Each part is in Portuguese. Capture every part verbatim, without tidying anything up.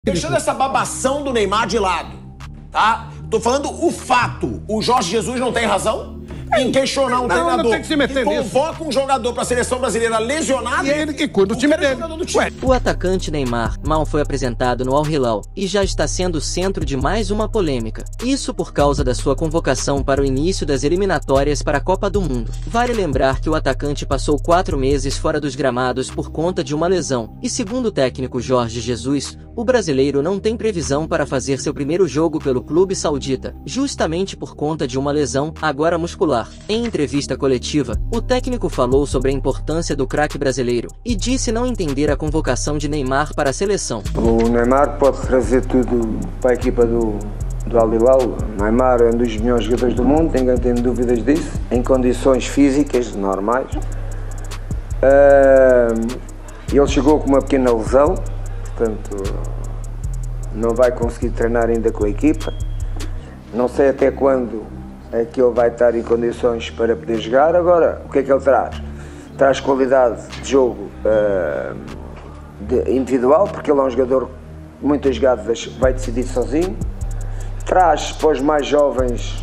Deixando essa babação do Neymar de lado, tá? Tô falando o fato. O Jorge Jesus não tem razão em questionar um não, treinador não tem que se meter que nisso. convoca um jogador pra seleção brasileira lesionado e é ele que cuida do time dele. Do time. Ué. O atacante Neymar mal foi apresentado no Al Hilal e já está sendo centro de mais uma polêmica. Isso por causa da sua convocação para o início das eliminatórias para a Copa do Mundo. Vale lembrar que o atacante passou quatro meses fora dos gramados por conta de uma lesão. E segundo o técnico Jorge Jesus, o brasileiro não tem previsão para fazer seu primeiro jogo pelo clube saudita, justamente por conta de uma lesão, agora muscular. Em entrevista coletiva, o técnico falou sobre a importância do craque brasileiro e disse não entender a convocação de Neymar para a seleção. O Neymar pode trazer tudo para a equipa do, do Al Hilal. O Neymar é um dos melhores jogadores do mundo, ninguém tem dúvidas disso, em condições físicas normais. Uh, ele chegou com uma pequena lesão, portanto não vai conseguir treinar ainda com a equipa. Não sei até quando é que ele vai estar em condições para poder jogar. Agora, o que é que ele traz? Traz qualidade de jogo uh, de individual, porque ele é um jogador que muitas jogadas vai decidir sozinho. Traz para os mais jovens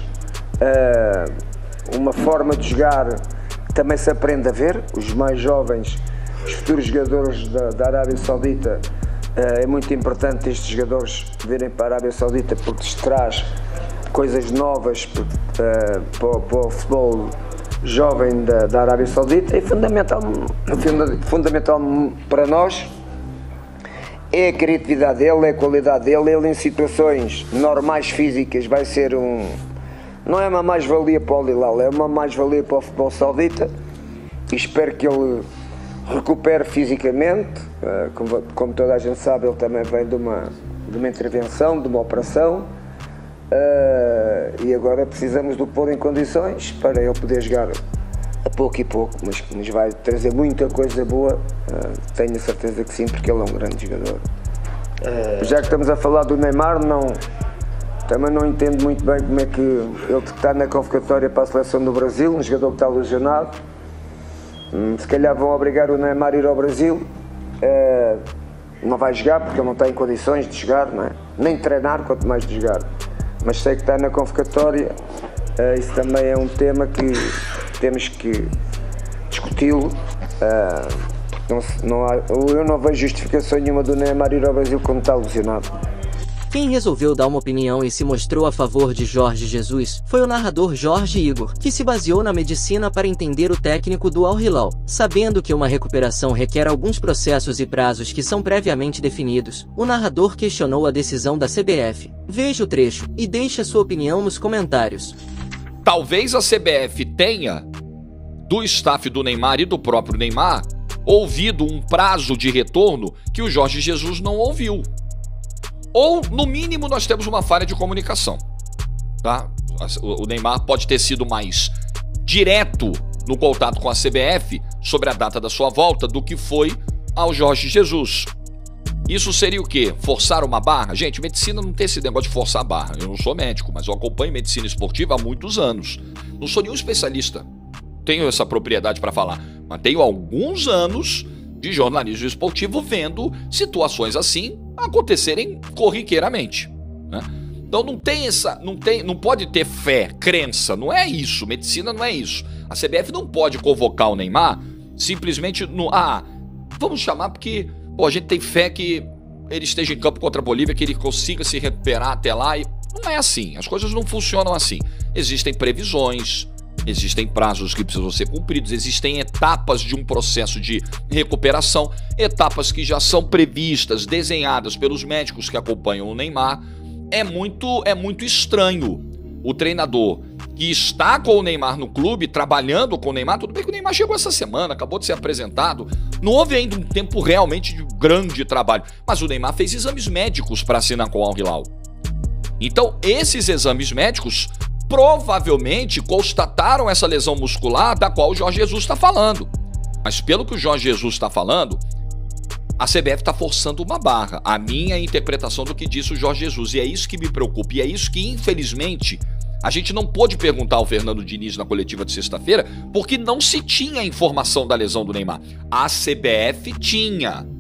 uh, uma forma de jogar que também se aprende a ver. Os mais jovens, os futuros jogadores da, da Arábia Saudita, uh, é muito importante estes jogadores virem para a Arábia Saudita porque lhes traz coisas novas uh, para, para o futebol jovem da, da Arábia Saudita. E fundamental, fundamental para nós é a criatividade dele, é a qualidade dele. Ele em situações normais físicas vai ser um... não é uma mais-valia para o Al Hilal, é uma mais-valia para o futebol saudita. E espero que ele recupere fisicamente. Uh, como, como toda a gente sabe, ele também vem de uma, de uma intervenção, de uma operação. Uh, e agora precisamos de o pôr em condições para ele poder jogar a pouco e pouco, mas que nos vai trazer muita coisa boa, uh, tenho a certeza que sim, porque ele é um grande jogador. Uh, já que estamos a falar do Neymar, não, também não entendo muito bem como é que ele está na convocatória para a seleção do Brasil, um jogador que está lesionado. Hum, se calhar vão obrigar o Neymar a ir ao Brasil, uh, não vai jogar porque ele não está em condições de jogar, não é? Nem treinar, quanto mais de jogar. Mas sei que está na convocatória, uh, isso também é um tema que temos que discuti-lo. Uh, não, não há, eu não vejo justificação nenhuma do Neymar ir ao Brasil quando está lesionado. Quem resolveu dar uma opinião e se mostrou a favor de Jorge Jesus foi o narrador Jorge Igor, que se baseou na medicina para entender o técnico do Al Hilal. Sabendo que uma recuperação requer alguns processos e prazos que são previamente definidos, o narrador questionou a decisão da C B F. Veja o trecho e deixe a sua opinião nos comentários. Talvez a C B F tenha, do staff do Neymar e do próprio Neymar, ouvido um prazo de retorno que o Jorge Jesus não ouviu. Ou, no mínimo, nós temos uma falha de comunicação, tá? O Neymar pode ter sido mais direto no contato com a C B F sobre a data da sua volta do que foi ao Jorge Jesus. Isso seria o quê? Forçar uma barra? Gente, medicina não tem esse negócio de forçar a barra. Eu não sou médico, mas eu acompanho medicina esportiva há muitos anos. Não sou nenhum especialista. Tenho essa propriedade para falar, mas tenho alguns anos de jornalismo esportivo vendo situações assim acontecerem corriqueiramente, né? Então não tem essa, não tem, não pode ter fé, crença, não é isso, medicina não é isso. A C B F não pode convocar o Neymar simplesmente no, ah, vamos chamar porque, pô, a gente tem fé que ele esteja em campo contra a Bolívia, que ele consiga se recuperar até lá, e não é assim, as coisas não funcionam assim. Existem previsões, existem prazos que precisam ser cumpridos, existem etapas de um processo de recuperação, etapas que já são previstas, desenhadas pelos médicos que acompanham o Neymar. É muito, é muito estranho o treinador que está com o Neymar no clube, trabalhando com o Neymar. Tudo bem que o Neymar chegou essa semana, acabou de ser apresentado, não houve ainda um tempo realmente de grande trabalho, mas o Neymar fez exames médicos para assinar com o Al Hilal. Então esses exames médicos provavelmente constataram essa lesão muscular da qual o Jorge Jesus está falando. Mas pelo que o Jorge Jesus está falando, a C B F está forçando uma barra. A minha interpretação do que disse o Jorge Jesus. E é isso que me preocupa. E é isso que, infelizmente, a gente não pôde perguntar ao Fernando Diniz na coletiva de sexta-feira, porque não se tinha informação da lesão do Neymar. A C B F tinha.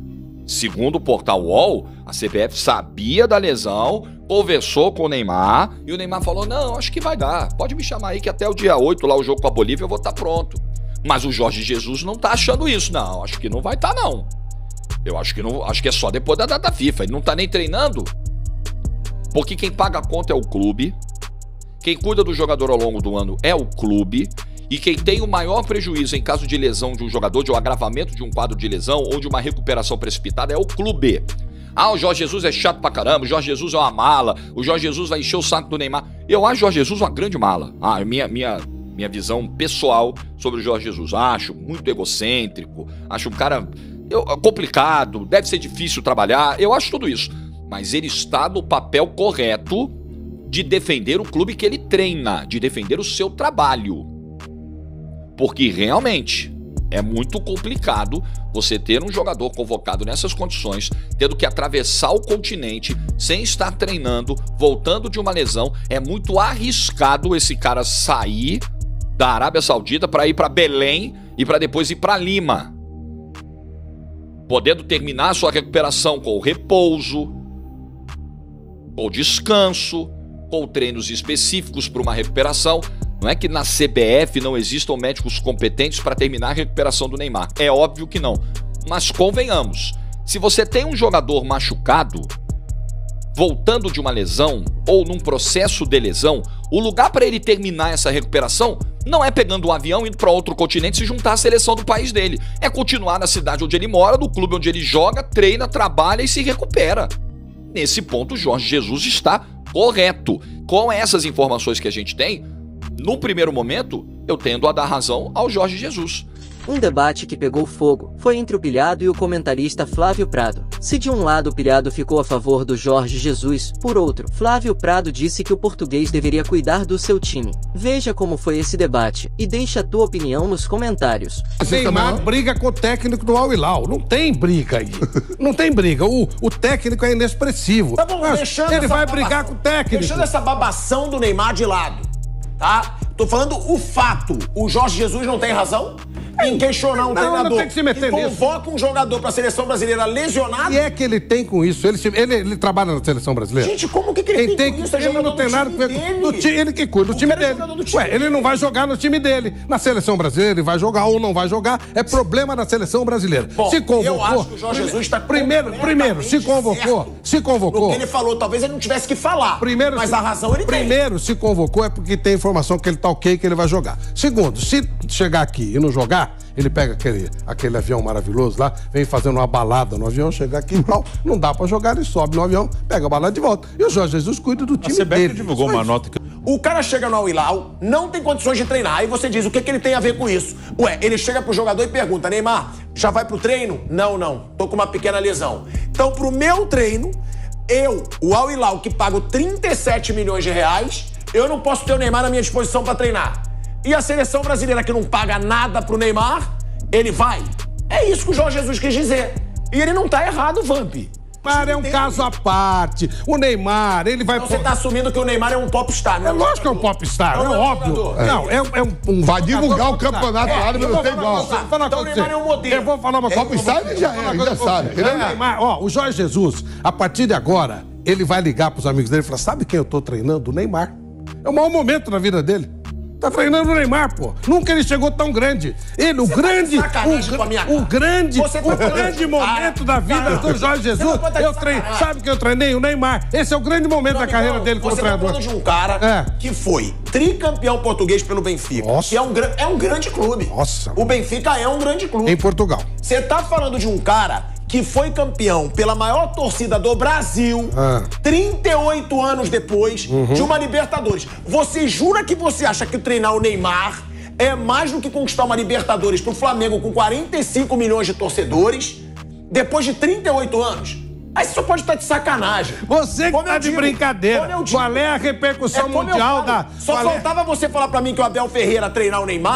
Segundo o portal U O L, a C B F sabia da lesão, conversou com o Neymar e o Neymar falou, não, acho que vai dar, pode me chamar aí que até o dia oito, lá o jogo com a Bolívia, eu vou estar pronto. Mas o Jorge Jesus não tá achando isso, não, acho que não vai estar não. Eu acho que, não, acho que é só depois da data FIFA, ele não tá nem treinando. Porque quem paga a conta é o clube, quem cuida do jogador ao longo do ano é o clube, e quem tem o maior prejuízo em caso de lesão de um jogador, de um agravamento de um quadro de lesão ou de uma recuperação precipitada é o clube. Ah, o Jorge Jesus é chato pra caramba, o Jorge Jesus é uma mala, o Jorge Jesus vai encher o saco do Neymar. Eu acho o Jorge Jesus uma grande mala. Ah, minha, minha, minha visão pessoal sobre o Jorge Jesus. Acho muito egocêntrico, acho um cara eu, complicado, deve ser difícil trabalhar, eu acho tudo isso. Mas ele está no papel correto de defender o clube que ele treina, de defender o seu trabalho. Porque realmente é muito complicado você ter um jogador convocado nessas condições, tendo que atravessar o continente sem estar treinando, voltando de uma lesão. É muito arriscado esse cara sair da Arábia Saudita para ir para Belém e para depois ir para Lima, podendo terminar sua recuperação com o repouso, com o descanso, com treinos específicos para uma recuperação. Não é que na C B F não existam médicos competentes para terminar a recuperação do Neymar. É óbvio que não. Mas convenhamos, se você tem um jogador machucado, voltando de uma lesão ou num processo de lesão, o lugar para ele terminar essa recuperação não é pegando um avião, indo para outro continente e se juntar à seleção do país dele. É continuar na cidade onde ele mora, no clube onde ele joga, treina, trabalha e se recupera. Nesse ponto, Jorge Jesus está correto. Com essas informações que a gente tem, no primeiro momento, eu tendo a dar razão ao Jorge Jesus. Um debate que pegou fogo foi entre o pilhado e o comentarista Flávio Prado. Se de um lado o pilhado ficou a favor do Jorge Jesus, por outro, Flávio Prado disse que o português deveria cuidar do seu time. Veja como foi esse debate e deixa a tua opinião nos comentários. Neymar briga com o técnico do Al Hilal. Não tem briga aí. Não tem briga. O, o técnico é inexpressivo. Tá bom, deixando ele vai babação, brigar com o técnico. Deixando essa babação do Neymar de lado, tá? Tô falando o fato. O Jorge Jesus não tem razão em questionar um não, treinador não tem que se meter que nisso. convoca um jogador pra seleção brasileira lesionado. E é que ele tem com isso? Ele, ele, ele trabalha na seleção brasileira? Gente, como que, que ele Quem tem, tem com isso? É ele não tem nada com ele. Ele que cuida do O time cara é dele. jogador do time Ué, ele dele. não vai jogar no time dele. Na seleção brasileira ele vai jogar ou não vai jogar. É problema da seleção brasileira. Bom, se convocou. eu acho que o Jorge Jesus está primeiro, primeiro, se convocou. certo Se convocou. no que ele falou, talvez ele não tivesse que falar. Primeiro, mas se, a razão ele primeiro, tem. Primeiro, se convocou é porque tem informação que ele tá ok, que ele vai jogar. Segundo, se chegar aqui e não jogar, ele pega aquele, aquele avião maravilhoso lá, vem fazendo uma balada no avião, chega aqui, não, não dá pra jogar, ele sobe no avião, pega a balada de volta. E o Jorge Jesus cuida do time A C B F dele. divulgou Isso uma é nota que... O cara chega no Al Hilal, não tem condições de treinar. Aí você diz, o que, que ele tem a ver com isso? Ué, ele chega pro jogador e pergunta, Neymar, já vai pro treino? Não, não, tô com uma pequena lesão. Então, pro meu treino, eu, o Al Hilal, que pago trinta e sete milhões de reais, eu não posso ter o Neymar à minha disposição pra treinar. E a seleção brasileira, que não paga nada pro Neymar, ele vai? É isso que o Jorge Jesus quis dizer. E ele não tá errado, Vamp. Neymar é um caso à parte. O Neymar, ele vai... Então você tá assumindo que o Neymar é um popstar, não É lógico que é um popstar, é, Não, é não é óbvio. jogador. Não, é, é um, um... Vai divulgar o popstar. campeonato É, árabe, eu não vou tem falar igual. uma coisa, falar uma Então o coisa Neymar pra é um você. modelo. Eu vou falar uma coisa. Popstar ele já é, ele já sabe. Ele O é- Neymar, ó, o Jorge Jesus, a partir de agora, ele vai ligar pros amigos dele e falar, sabe quem eu tô treinando? O Neymar. É o maior momento na vida dele. Tá treinando o Neymar, pô. Nunca ele chegou tão grande. Ele, o Você tá de grande, sacanagem o, com a minha o cara. grande, Você tá o falando grande de momento cara. da vida Cara, do Jorge você Jesus. não pode tá Eu de treinei, sacanagem. sabe que eu treinei o Neymar? Esse é o grande momento Meu da carreira amigão, dele como você tá treinador. falando de um cara É. que foi tricampeão português pelo Benfica. Nossa. Que é um, gran- é um grande clube. Nossa. O Benfica é um grande clube. Em Portugal. Você tá falando de um cara que foi campeão pela maior torcida do Brasil, Ah. trinta e oito anos depois de uma Libertadores. Você jura que você acha que treinar o Neymar é mais do que conquistar uma Libertadores pro Flamengo com quarenta e cinco milhões de torcedores depois de trinta e oito anos? Aí você só pode estar de sacanagem. Você que Como tá eu de digo, brincadeira. como eu digo. Qual é a repercussão É como eu mundial falo. da... Só qual é- faltava você falar pra mim que o Abel Ferreira treinar o Neymar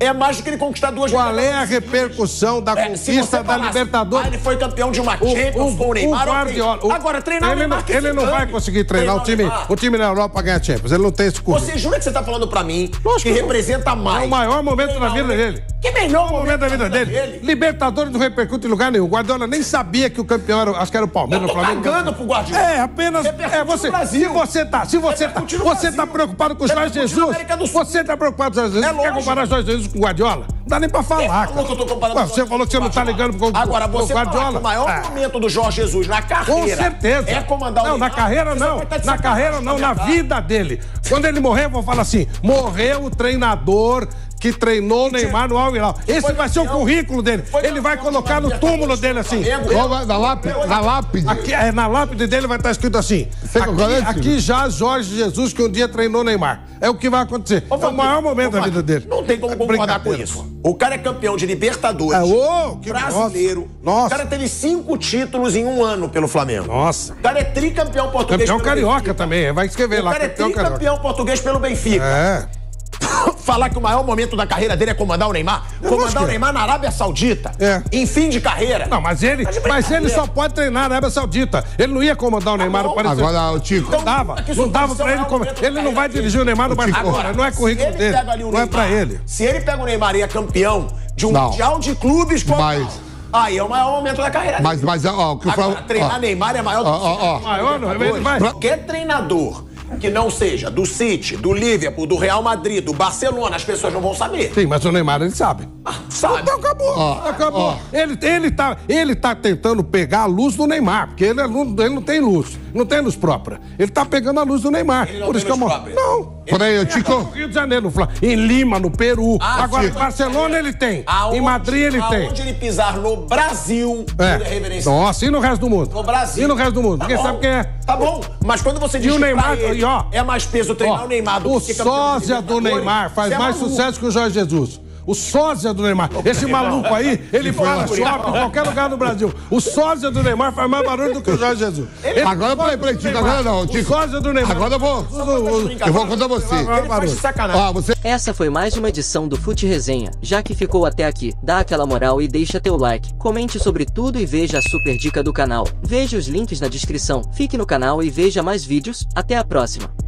É mais do que ele conquistar duas Qual é a repercussão da É, se conquista você da falasse, Libertadores? ah, ele foi campeão de uma Champions com o Neymar. o Guardiola, ok. o- Agora, treinar ele o Neymar não, que ele se não vai dane. conseguir treinar, o time, Neymar. o time na Europa pra ganhar Champions. Ele não tem esse currículo. Você jura que você tá falando pra mim Lógico que que não. representa mais? É o maior momento da vida dele. Que melhor O momento da vida dele. Libertadores não repercute em lugar nenhum. O Guardiola nem sabia que o campeão era, acho que era o Palmeiras. Eu tô o Flamengo. cagando pro Guardiola. É, apenas. Repercute É, você, no Brasil. se você tá, se você tá, Repercute no você Brasil. tá preocupado com o Jorge Repercute na Jesus. América do Sul. Você tá preocupado com o Jorge Jesus. É Você quer lógico. comparar Jorge Jesus com o Guardiola? Não dá nem pra falar, Quem cara. falou que eu tô comparando Ué, o você Jorge falou que você não tá Guardiola? ligando com o Agora, com o você falar que Guardiola. o maior Ah. momento do Jorge Jesus na carreira Com certeza. é comandar o Não, na Neymar, carreira você não. vai estar de Na sacanagem carreira não, com a na minha cara. vida dele. Quando ele morrer, eu vou falar assim: morreu o treinador que treinou o Neymar no Al Hilal. Esse foi vai ser o campeão. currículo dele. Foi Ele vai campeão colocar de no túmulo dele assim. Flamengo. Qual vai- Na lápide? Na lápide. Aqui, é, na lápide dele vai estar escrito assim: Sei qual é, aqui, Silvio? aqui já Jorge Jesus, que um dia treinou o Neymar. É o que vai acontecer. Ô, É o Fabinho, maior momento ô, da Fabinho, vida dele. Não tem como concordar com Brincadeira, isso. O cara é campeão de Libertadores. É, ô, que brasileiro. Nossa. O cara teve cinco títulos em um ano pelo Flamengo. Nossa. O cara é tricampeão português Campeão pelo carioca Benfica. também. Vai escrever O lá, cara é campeão carioca. tricampeão português pelo Benfica. É. Falar que o maior momento da carreira dele é comandar o Neymar. Eu comandar acho o que é. Neymar na Arábia Saudita. É. Em fim de carreira. Não, mas ele, Mas de mas ele brincadeira. só pode treinar na Arábia Saudita. Ele não ia comandar o Neymar no bom. Paris Saint-Germain. Agora, o Tico. Então, Não dava, é que isso não dava pode ser pra o ele maior como. momento da Ele não vai carreira dirigir o Neymar no Barcelona, Agora, não é currículo se ele dele. pega ali o Não é Neymar, pra ele. Se ele pega o Neymar e é campeão de um Não. Mundial de Clubes, qual- Mas- aí é o maior momento da carreira dele. Mas, mas, ó, o que eu Agora, falo. treinar ó, Neymar é maior do ó, ó, ó. Maior, não, ele vai. Qualquer treinador que não seja do City, do Liverpool, do Real Madrid, do Barcelona, as pessoas não vão saber. Sim, mas o Neymar ele sabe. Sabe? Então acabou. Ó, acabou. ó. Ele, ele, tá, ele tá tentando pegar a luz do Neymar, porque ele, é lu- ele não tem luz. Não tem luz própria. Ele tá pegando a luz do Neymar. Ele não Por tem isso que eu luz mostro. própria. Não. Peraí, No Tico. Rio de Janeiro, no Fla- em Lima, no Peru. Ah, Agora, em sim. Barcelona ele tem. Aonde- em Madrid ele tem. Aonde ele pisar no Brasil, ele é É. reverenciado. Nossa, e no resto do mundo? No Brasil. E no resto do mundo? Tá Ninguém bom. sabe quem é. Tá bom, mas quando você diz E o que Neymar, pra ele e ó, é mais peso treinar Ó, o Neymar do o que ser campeão de sósia do Libertadores, Neymar faz você é mais maluco. sucesso que o Jorge Jesus. O sósia do Neymar. Esse maluco aí, ele para shopping em qualquer lugar do Brasil. O sósia do Neymar faz mais barulho do que o Jorge Jesus. Ele- Agora, peraí, peraí, Tico, agora não, O Tico. sósia do Neymar. Agora eu vou. Eu vou contar você. Ele faz de sacanagem. Ó, você. Essa foi mais uma edição do Fute Resenha. Já que ficou até aqui, dá aquela moral e deixa teu like, comente sobre tudo e veja a super dica do canal. Veja os links na descrição, fique no canal e veja mais vídeos. Até a próxima.